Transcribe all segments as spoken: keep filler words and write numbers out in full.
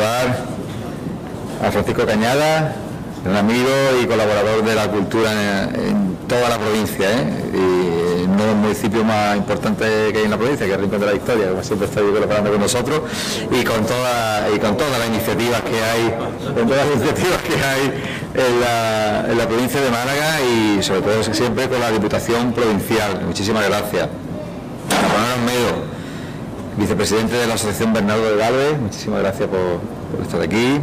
saludar a Francisco Cañada, un amigo y colaborador de la cultura en, en toda la provincia, ¿eh? Y uno de los municipios más importantes que hay en la provincia, que es Rincón de la Victoria, como siempre está ahí colaborando con nosotros, y con todas y con todas las iniciativas que hay, con todas las iniciativas que hay en la, en la provincia de Málaga y sobre todo siempre con la Diputación Provincial. Muchísimas gracias. A Manuel Almedo, vicepresidente de la Asociación Bernardo de Galvez, muchísimas gracias por, por estar aquí.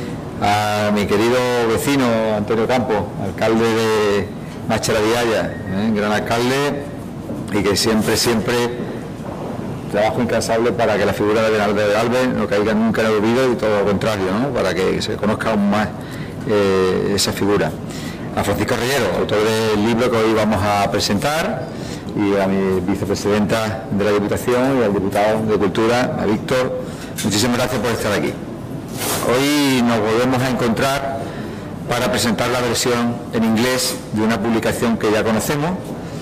A mi querido vecino Antonio Campos, alcalde de Macharabiaya, ¿eh? Gran alcalde, y que siempre, siempre trabajo incansable para que la figura de Bernardo de Galvez no caiga nunca en el olvido y todo lo contrario, ¿no? Para que se conozca aún más eh, esa figura. A Francisco Reyero, autor del libro que hoy vamos a presentar, y a mi vicepresidenta de la Diputación y al diputado de Cultura, a Víctor, muchísimas gracias por estar aquí. Hoy nos volvemos a encontrar para presentar la versión en inglés de una publicación que ya conocemos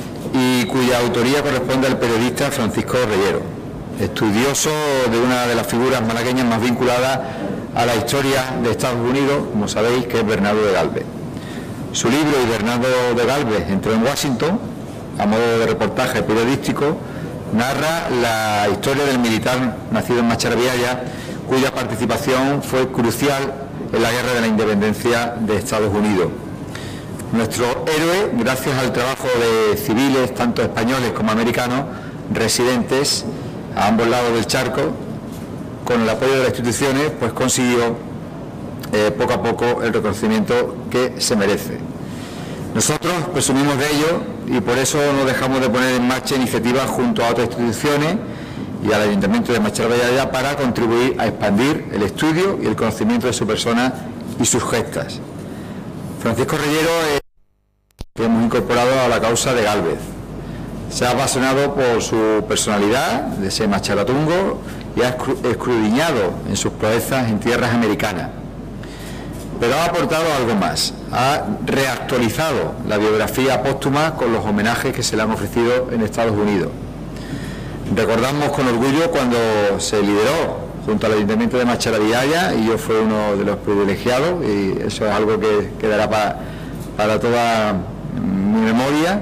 y cuya autoría corresponde al periodista Francisco Reyero, estudioso de una de las figuras malagueñas más vinculadas a la historia de Estados Unidos, como sabéis, que es Bernardo de Galvez. Su libro Y Bernardo de Galvez entró en Washington, a modo de reportaje periodístico, narra la historia del militar nacido en Macharabiaya, cuya participación fue crucial en la guerra de la independencia de Estados Unidos. Nuestro héroe, gracias al trabajo de civiles, tanto españoles como americanos, residentes a ambos lados del charco, con el apoyo de las instituciones, pues consiguió eh, poco a poco el reconocimiento que se merece. Nosotros presumimos de ello y por eso no dejamos de poner en marcha iniciativas junto a otras instituciones y al Ayuntamiento de Macharabiaya para contribuir a expandir el estudio y el conocimiento de su persona y sus gestas. Francisco Reyero es que hemos incorporado a la causa de Galvez. Se ha apasionado por su personalidad de ser macharatungo y ha escudriñado en sus proezas en tierras americanas. Pero ha aportado algo más, ha reactualizado la biografía póstuma con los homenajes que se le han ofrecido en Estados Unidos. Recordamos con orgullo cuando se lideró junto al Ayuntamiento de Macharabiaya y yo fui uno de los privilegiados y eso es algo que quedará para, para toda mi memoria.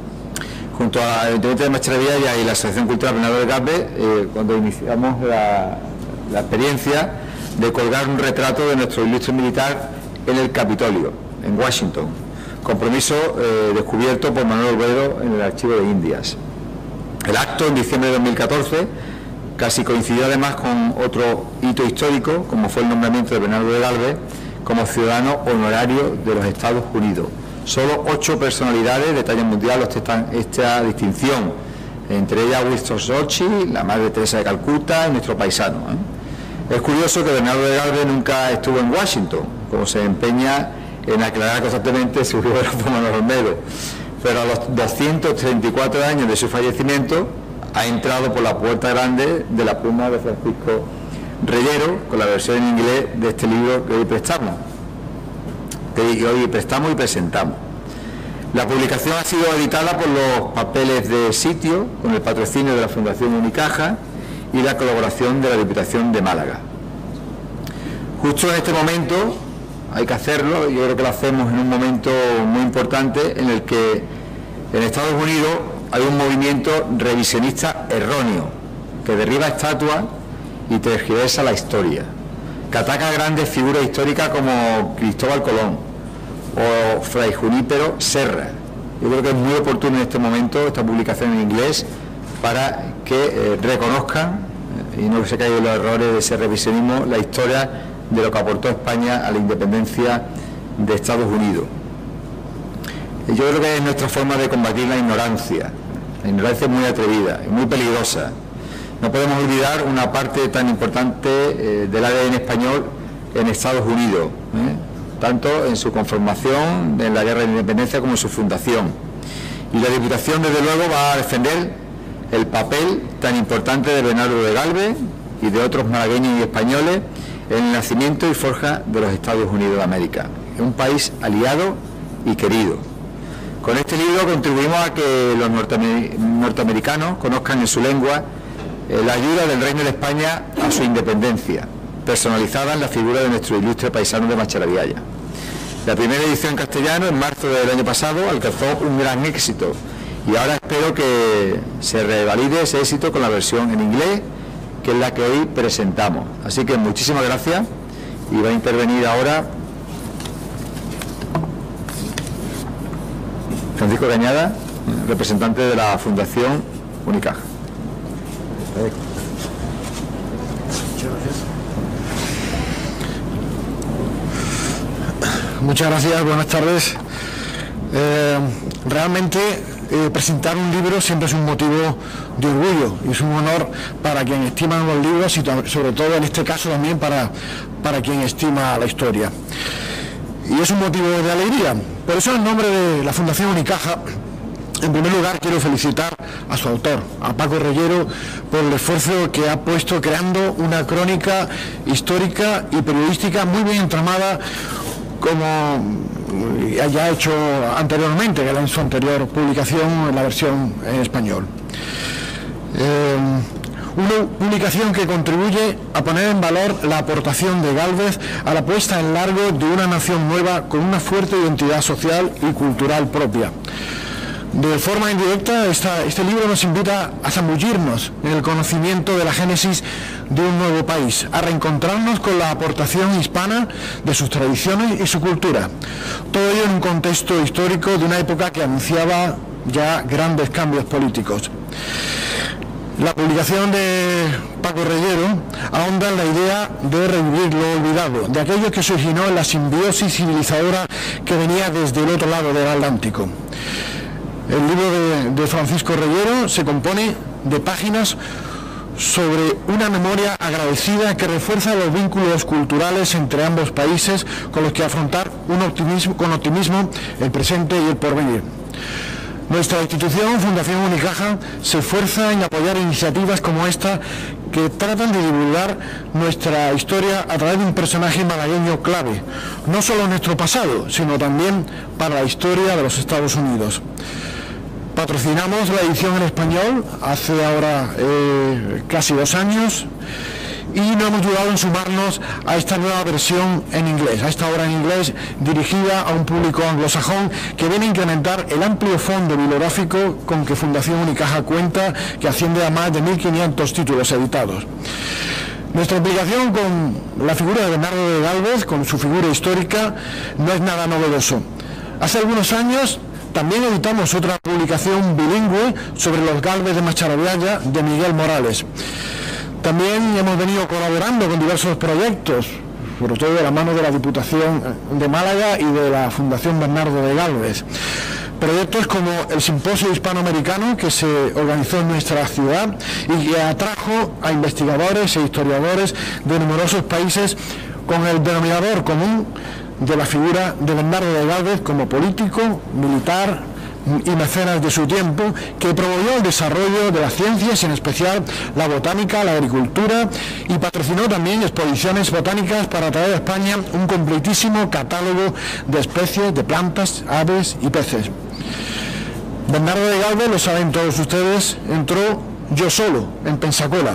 Junto al Ayuntamiento de Macharabiaya y la Asociación Cultural Bernardo de Galvez, eh, cuando iniciamos la, la experiencia de colgar un retrato de nuestro ilustre militar en el Capitolio, en Washington, compromiso eh, descubierto por Manuel Almedo en el Archivo de Indias. El acto, en diciembre de dos mil catorce, casi coincidió además con otro hito histórico, como fue el nombramiento de Bernardo de Galvez como ciudadano honorario de los Estados Unidos. Solo ocho personalidades de talla mundial ostentan esta distinción, entre ellas Winston Churchill, la Madre Teresa de Calcuta y nuestro paisano, ¿eh? Es curioso que Bernardo de Galvez nunca estuvo en Washington, como se empeña en aclarar constantemente su biógrafo Manuel Almedo, pero a los doscientos treinta y cuatro años de su fallecimiento ha entrado por la puerta grande de la pluma de Francisco Reyero con la versión en inglés de este libro que hoy prestamos, que hoy prestamos y presentamos. La publicación ha sido editada por los papeles de sitio, con el patrocinio de la Fundación Unicaja y la colaboración de la Diputación de Málaga. Justo en este momento, hay que hacerlo, yo creo que lo hacemos en un momento muy importante en el que en Estados Unidos hay un movimiento revisionista erróneo que derriba estatuas y tergiversa la historia, que ataca a grandes figuras históricas como Cristóbal Colón o Fray Junípero Serra. Yo creo que es muy oportuno en este momento esta publicación en inglés para que eh, reconozcan eh, y no se caigan los errores de ese revisionismo la historia de lo que aportó España a la independencia de Estados Unidos. Y yo creo que es nuestra forma de combatir la ignorancia. La ignorancia es muy atrevida y muy peligrosa. No podemos olvidar una parte tan importante eh, del A D N español en Estados Unidos, ¿eh? tanto en su conformación, en la guerra de independencia, como en su fundación. Y la Diputación, desde luego, va a defender el papel tan importante de Bernardo de Galvez y de otros malagueños y españoles en el nacimiento y forja de los Estados Unidos de América, un país aliado y querido. Con este libro contribuimos a que los norteamer- norteamericanos conozcan en su lengua eh, la ayuda del Reino de España a su independencia, personalizada en la figura de nuestro ilustre paisano de Macharabiaya. La primera edición en castellano, en marzo del año pasado, alcanzó un gran éxito y ahora espero que se revalide ese éxito con la versión en inglés, que es la que hoy presentamos. Así que muchísimas gracias y va a intervenir ahora Francisco Cañada, representante de la Fundación Unicaja. Muchas gracias, buenas tardes. Eh, realmente eh, presentar un libro siempre es un motivo de orgullo y es un honor para quien estima los libros y sobre todo en este caso también para, para quien estima la historia. Y es un motivo de alegría. Por eso, en nombre de la Fundación Unicaja, en primer lugar quiero felicitar a su autor, a Paco Reyero, por el esfuerzo que ha puesto creando una crónica histórica y periodística muy bien entramada, como ya ha hecho anteriormente, en su anterior publicación en la versión en español. Eh, una publicación que contribuye a poner en valor la aportación de Gálvez a la puesta en largo de una nación nueva con una fuerte identidad social y cultural propia. De forma indirecta, esta, este libro nos invita a zambullirnos en el conocimiento de la génesis de un nuevo país, a reencontrarnos con la aportación hispana de sus tradiciones y su cultura. Todo ello en un contexto histórico de una época que anunciaba ya grandes cambios políticos. La publicación de Paco Reyero ahonda en la idea de revivir lo olvidado, de aquello que se originó en la simbiosis civilizadora que venía desde el otro lado del Atlántico. El libro de, de Francisco Reyero se compone de páginas sobre una memoria agradecida que refuerza los vínculos culturales entre ambos países con los que afrontar un optimismo, con optimismo el presente y el porvenir. Nuestra institución, Fundación Unicaja, se esfuerza en apoyar iniciativas como esta que tratan de divulgar nuestra historia a través de un personaje malagueño clave, no solo en nuestro pasado, sino también para la historia de los Estados Unidos. Patrocinamos la edición en español hace ahora eh, casi dos años y no hemos dudado en sumarnos a esta nueva versión en inglés, a esta obra en inglés dirigida a un público anglosajón que viene a incrementar el amplio fondo bibliográfico con que Fundación Unicaja cuenta, que asciende a más de mil quinientos títulos editados. Nuestra implicación con la figura de Bernardo de Gálvez, con su figura histórica, no es nada novedoso. Hace algunos años también editamos otra publicación bilingüe sobre los Gálvez de Macharabiaya, de Miguel Morales. También hemos venido colaborando con diversos proyectos, sobre todo de la mano de la Diputación de Málaga y de la Fundación Bernardo de Gálvez. Proyectos como el Simposio Hispanoamericano que se organizó en nuestra ciudad y que atrajo a investigadores e historiadores de numerosos países con el denominador común de la figura de Bernardo de Gálvez como político, militar y mecenas de su tiempo, que promovió el desarrollo de las ciencias, en especial la botánica, la agricultura, y patrocinó también exposiciones botánicas para traer a España un completísimo catálogo de especies de plantas, aves y peces. Bernardo de Gálvez, lo saben todos ustedes, entró yo solo en Pensacola,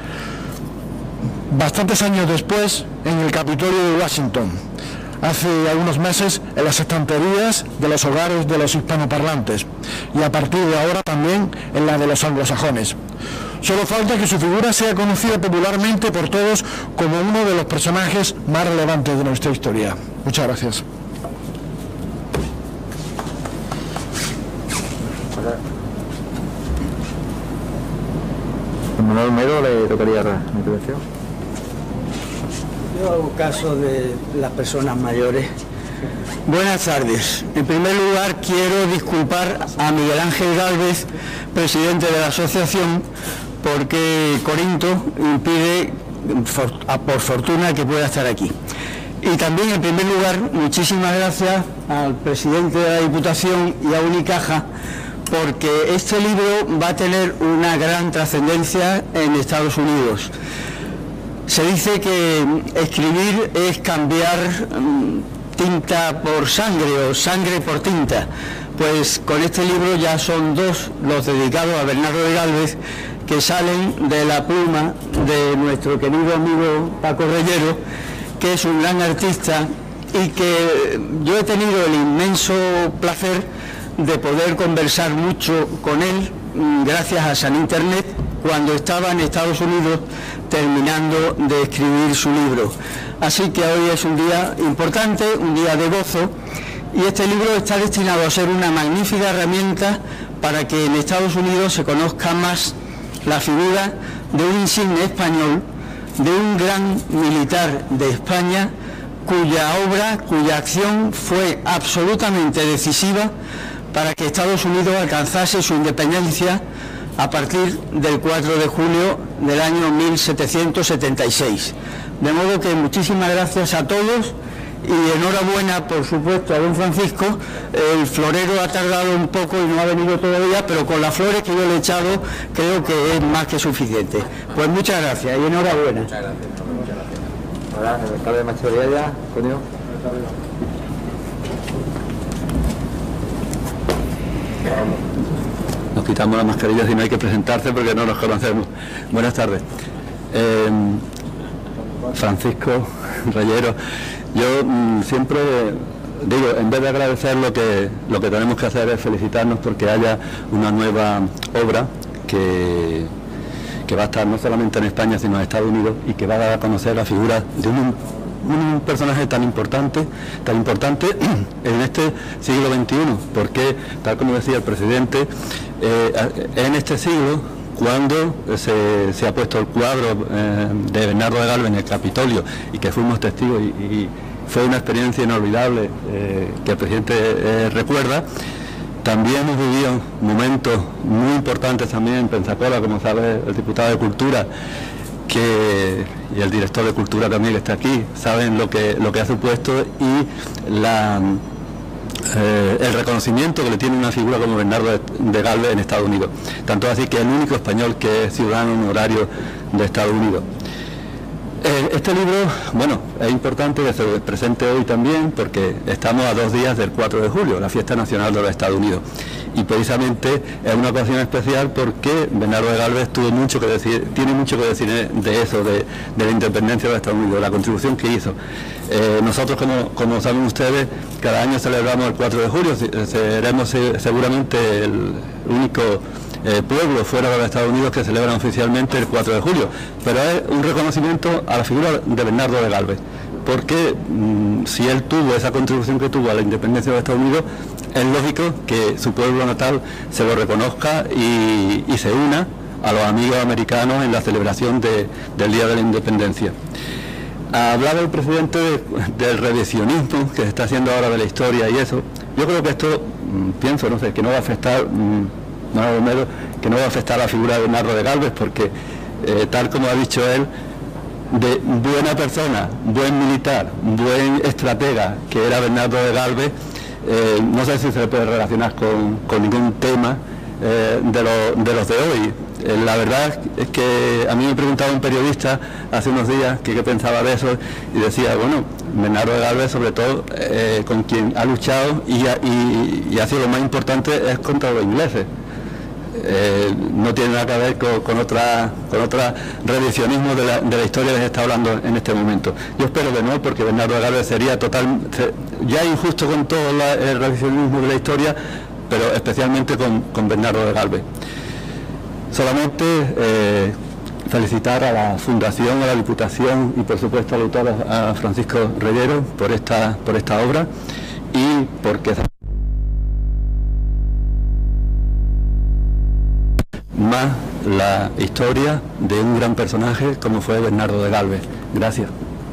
bastantes años después en el Capitolio de Washington, hace algunos meses en las estanterías de los hogares de los hispanoparlantes y a partir de ahora también en la de los anglosajones. Solo falta que su figura sea conocida popularmente por todos como uno de los personajes más relevantes de nuestra historia. Muchas gracias. Manuel Mero, le tocaría la intervención. Yo hago caso de las personas mayores. Buenas tardes. En primer lugar, quiero disculpar a Miguel Ángel Gálvez, presidente de la asociación, porque Corinto impide, por fortuna, que pueda estar aquí. Y también, en primer lugar, muchísimas gracias al presidente de la Diputación y a Unicaja, porque este libro va a tener una gran trascendencia en Estados Unidos. Se dice que escribir es cambiar tinta por sangre o sangre por tinta. Pues con este libro ya son dos los dedicados a Bernardo de Gálvez, que salen de la pluma de nuestro querido amigo Paco Reyero, que es un gran artista y que yo he tenido el inmenso placer de poder conversar mucho con él gracias a San Internet cuando estaba en Estados Unidos terminando de escribir su libro. Así que hoy es un día importante, un día de gozo, y este libro está destinado a ser una magnífica herramienta para que en Estados Unidos se conozca más la figura de un insigne español, de un gran militar de España, cuya obra, cuya acción fue absolutamente decisiva para que Estados Unidos alcanzase su independencia a partir del cuatro de julio del año mil setecientos setenta y seis. De modo que muchísimas gracias a todos y enhorabuena, por supuesto, a don Francisco. El florero ha tardado un poco y no ha venido todavía, pero con las flores que yo le he echado creo que es más que suficiente. Pues muchas gracias y enhorabuena. Muchas gracias. Muchas gracias. Ahora, el alcalde de Mancha, Antonio. Nos quitamos las mascarillas y no hay que presentarse porque no nos conocemos. Buenas tardes. Eh, Francisco Reyero, yo mmm, siempre digo, en vez de agradecer, lo que, lo que tenemos que hacer es felicitarnos porque haya una nueva obra que, que va a estar no solamente en España sino en Estados Unidos y que va a dar a conocer la figura de un, un personaje tan importante, tan importante en este siglo veintiuno, porque, tal como decía el presidente, eh, en este siglo, cuando se, se ha puesto el cuadro eh, de Bernardo de Galvez en el Capitolio y que fuimos testigos y, y fue una experiencia inolvidable eh, que el presidente eh, recuerda, también hemos vivido momentos muy importantes también en Pensacola, como sabe el diputado de Cultura, que, y el director de Cultura también que está aquí, saben lo que, lo que ha supuesto y la... Eh, el reconocimiento que le tiene una figura como Bernardo de, de Galvez en Estados Unidos. Tanto así que es el único español que es ciudadano honorario de Estados Unidos. Eh, este libro, bueno, es importante que se presente hoy también porque estamos a dos días del cuatro de julio, la fiesta nacional de los Estados Unidos. Y precisamente es una ocasión especial porque Bernardo de Galvez tuvo mucho que decir, tiene mucho que decir de eso, de, de la independencia de Estados Unidos, la contribución que hizo. Eh, nosotros, como, como saben ustedes, cada año celebramos el cuatro de julio, seremos seguramente el único eh, pueblo fuera de los Estados Unidos que celebran oficialmente el cuatro de julio, pero es un reconocimiento a la figura de Bernardo de Galvez, porque mmm, si él tuvo esa contribución que tuvo a la independencia de Estados Unidos, es lógico que su pueblo natal se lo reconozca y, y se una a los amigos americanos en la celebración de, del Día de la Independencia. Hablaba el presidente de, del revisionismo que se está haciendo ahora de la historia y eso. Yo creo que esto, mmm, pienso, no sé, que no va a afectar, mmm, no, Romero, que no va a afectar a la figura de Bernardo de Galvez, porque eh, tal como ha dicho él, de buena persona, buen militar, buen estratega que era Bernardo de Galvez, eh, no sé si se le puede relacionar con, con ningún tema eh, de, lo, de los de hoy. Eh, la verdad es que a mí me preguntaba un periodista hace unos días que qué pensaba de eso y decía, bueno, Bernardo de Galvez sobre todo eh, con quien ha luchado y ha, y, y ha sido lo más importante es contra los ingleses. Eh, no tiene nada que ver con, con otra con otra revisionismo de la, de la historia que se está hablando en este momento. Yo espero que no, porque Bernardo de Galvez sería total, ya injusto con todo la, el revisionismo de la historia, pero especialmente con, con Bernardo de Galvez. Solamente eh, felicitar a la Fundación, a la Diputación y por supuesto al autor, a Francisco Reyero, por esta, por esta obra y porque más la historia de un gran personaje como fue Bernardo de Galvez. Gracias.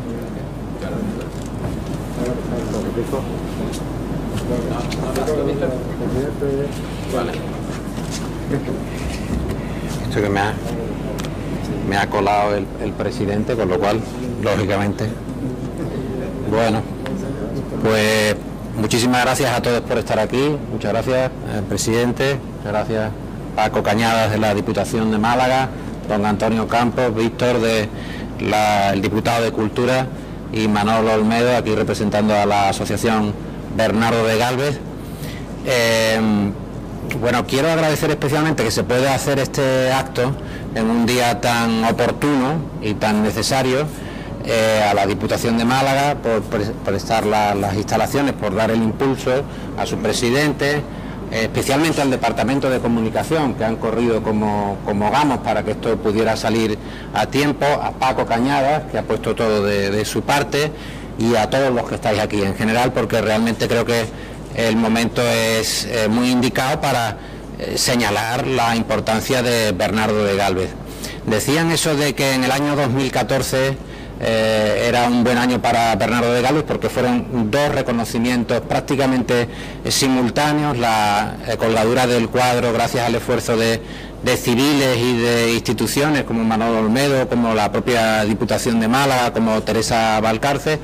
Esto que me ha, me ha colado el, el presidente, con lo cual, lógicamente, bueno, pues muchísimas gracias a todos por estar aquí. Muchas gracias, eh, presidente, muchas gracias Paco Cañadas de la Diputación de Málaga, don Antonio Campos, Víctor de la, el diputado de Cultura y Manolo Olmedo, aquí representando a la asociación Bernardo de Galvez. Eh, bueno, quiero agradecer especialmente que se pueda hacer este acto en un día tan oportuno y tan necesario eh, a la Diputación de Málaga por pre prestar la, las instalaciones, por dar el impulso a su presidente, eh, especialmente al Departamento de Comunicación, que han corrido como, como gamos para que esto pudiera salir a tiempo, a Paco Cañadas, que ha puesto todo de, de su parte, y a todos los que estáis aquí en general, porque realmente creo que el momento es eh, muy indicado para eh, señalar la importancia de Bernardo de Gálvez. Decían eso de que en el año dos mil catorce eh, era un buen año para Bernardo de Gálvez porque fueron dos reconocimientos prácticamente eh, simultáneos, la eh, colgadura del cuadro gracias al esfuerzo de, de civiles y de instituciones como Manolo Olmedo, como la propia Diputación de Málaga, como Teresa Valcarce,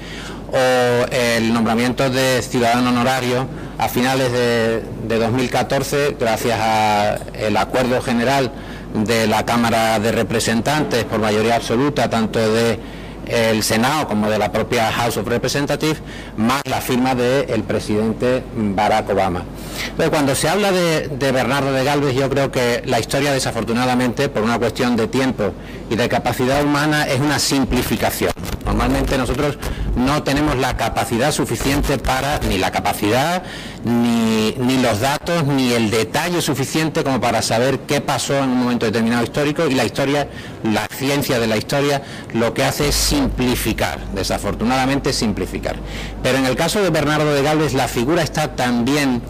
o el nombramiento de ciudadano honorario a finales de, de dos mil catorce gracias al acuerdo general de la Cámara de Representantes por mayoría absoluta, tanto de el Senado como de la propia House of Representatives, más la firma del presidente Barack Obama. Entonces, cuando se habla de, de Bernardo de Gálvez, yo creo que la historia, desafortunadamente, por una cuestión de tiempo y de capacidad humana, es una simplificación. Normalmente nosotros no tenemos la capacidad suficiente para, ni la capacidad, ni, ni los datos, ni el detalle suficiente como para saber qué pasó en un momento determinado histórico, y la historia, la ciencia de la historia, lo que hace es simplificar, desafortunadamente simplificar. Pero en el caso de Bernardo de Gálvez, la figura está tan bien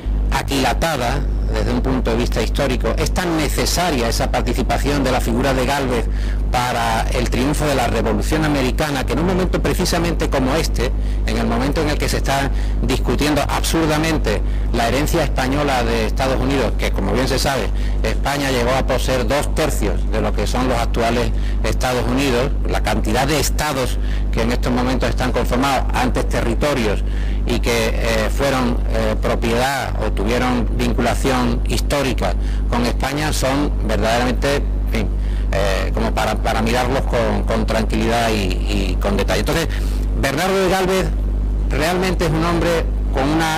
aquilatada desde un punto de vista histórico, es tan necesaria esa participación de la figura de Gálvez para el triunfo de la Revolución Americana, que en un momento precisamente como este, en el momento en el que se está discutiendo absurdamente la herencia española de Estados Unidos, que como bien se sabe, España llegó a poseer dos tercios de lo que son los actuales Estados Unidos, la cantidad de estados que en estos momentos están conformados, antes territorios, y que eh, fueron eh, propiedad o tuvieron vinculación histórica con España, son verdaderamente, en fin, eh, como para, para mirarlos con, con tranquilidad y, y con detalle. Entonces, Bernardo de Gálvez realmente es un hombre con una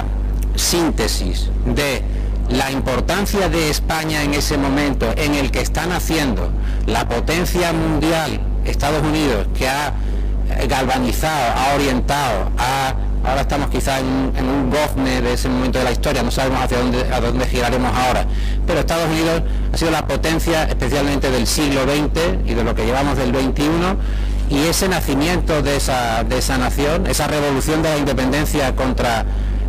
síntesis de la importancia de España en ese momento en el que está naciendo la potencia mundial, Estados Unidos, que ha galvanizado, ha orientado, ha ahora estamos quizás en, en un gozne de ese momento de la historia, no sabemos hacia dónde, a dónde giraremos ahora, pero Estados Unidos ha sido la potencia especialmente del siglo veinte y de lo que llevamos del veintiuno, y ese nacimiento de esa, de esa nación, esa revolución de la independencia contra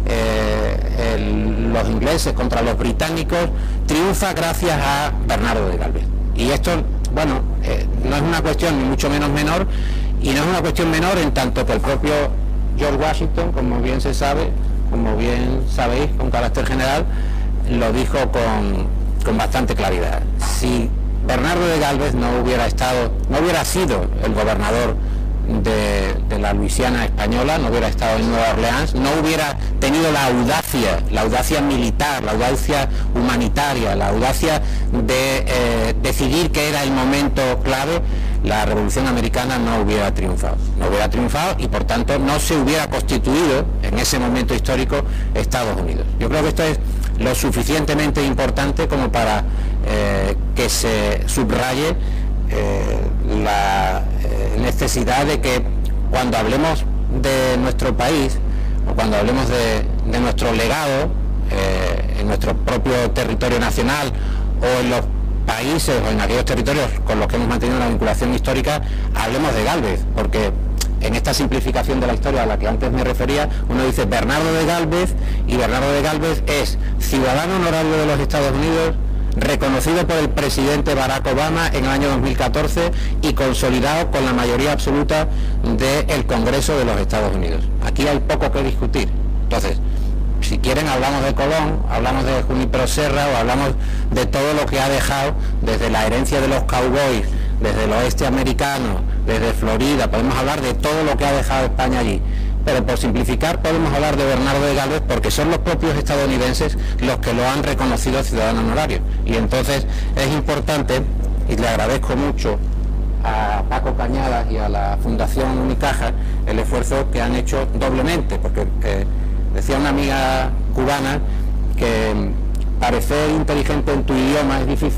eh, el, los ingleses, contra los británicos, triunfa gracias a Bernardo de Gálvez. Y esto, bueno, eh, no es una cuestión ni mucho menos menor, y no es una cuestión menor en tanto que el propio George Washington, como bien se sabe, como bien sabéis, con carácter general, lo dijo con, con bastante claridad. Si Bernardo de Gálvez no hubiera estado, no hubiera sido el gobernador de, de la Luisiana española, no hubiera estado en Nueva Orleans, no hubiera tenido la audacia, la audacia militar, la audacia humanitaria, la audacia de eh, decidir que era el momento clave, la Revolución Americana no hubiera triunfado, no hubiera triunfado y por tanto no se hubiera constituido en ese momento histórico Estados Unidos. Yo creo que esto es lo suficientemente importante como para eh, que se subraye eh, la eh, necesidad de que cuando hablemos de nuestro país o cuando hablemos de, de nuestro legado eh, en nuestro propio territorio nacional o en los países o en aquellos territorios con los que hemos mantenido una vinculación histórica, hablemos de Gálvez, porque en esta simplificación de la historia a la que antes me refería, uno dice Bernardo de Gálvez, y Bernardo de Gálvez es ciudadano honorario de los Estados Unidos, reconocido por el presidente Barack Obama en el año dos mil catorce y consolidado con la mayoría absoluta del Congreso de los Estados Unidos. Aquí hay poco que discutir. Entonces, si quieren hablamos de Colón, hablamos de Junípero Serra o hablamos de todo lo que ha dejado desde la herencia de los cowboys, desde el oeste americano, desde Florida, podemos hablar de todo lo que ha dejado España allí. Pero por simplificar podemos hablar de Bernardo de Gálvez porque son los propios estadounidenses los que lo han reconocido ciudadano honorario. Y entonces es importante, y le agradezco mucho a Paco Cañadas y a la Fundación Unicaja el esfuerzo que han hecho doblemente, porque eh, decía una amiga cubana que parecer inteligente en tu idioma es difícil,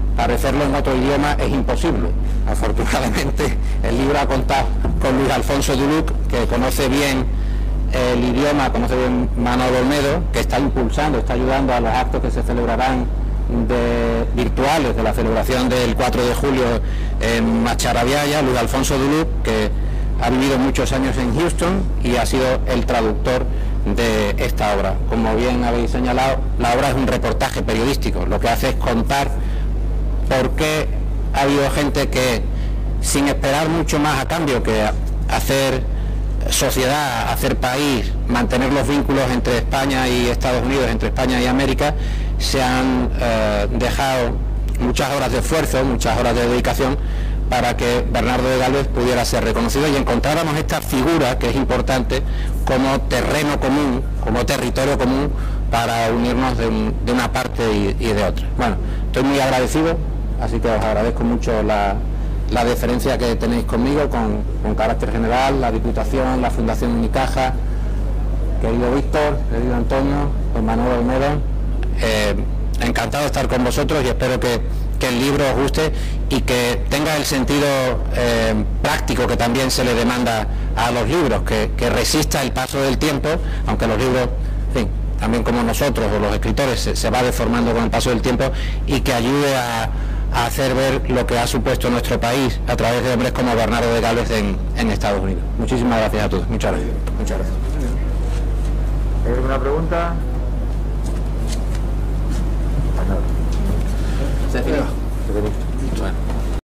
para hacerlo en otro idioma es imposible. Afortunadamente el libro ha contado con Luis Alfonso Duluc, que conoce bien el idioma, conoce bien Manolo Olmedo, que está impulsando, está ayudando a los actos que se celebrarán de, virtuales de la celebración del cuatro de julio en Macharabiaya. Luis Alfonso Duluc, que ha vivido muchos años en Houston y ha sido el traductor de esta obra. Como bien habéis señalado, la obra es un reportaje periodístico, lo que hace es contar por qué ha habido gente que, sin esperar mucho más a cambio que hacer sociedad, hacer país, mantener los vínculos entre España y Estados Unidos, entre España y América, se han eh, dejado muchas horas de esfuerzo, muchas horas de dedicación para que Bernardo de Gálvez pudiera ser reconocido y encontráramos esta figura que es importante como terreno común, como territorio común para unirnos de, un, de una parte y, y de otra. Bueno, estoy muy agradecido, así que os agradezco mucho la, la deferencia que tenéis conmigo, con, con carácter general, la Diputación, la Fundación Unicaja, querido Víctor, querido Antonio, don Manuel Olmedo, eh, encantado de estar con vosotros y espero que, que el libro os guste y que tenga el sentido eh, práctico que también se le demanda a los libros, que, que resista el paso del tiempo, aunque los libros, en fin, también como nosotros o los escritores se, se va deformando con el paso del tiempo, y que ayude a, a hacer ver lo que ha supuesto nuestro país a través de hombres como Bernardo de Gálvez en, en Estados Unidos. Muchísimas gracias a todos. Muchas gracias. Muchas gracias. ¿Hay alguna pregunta? Cecilia. Bueno.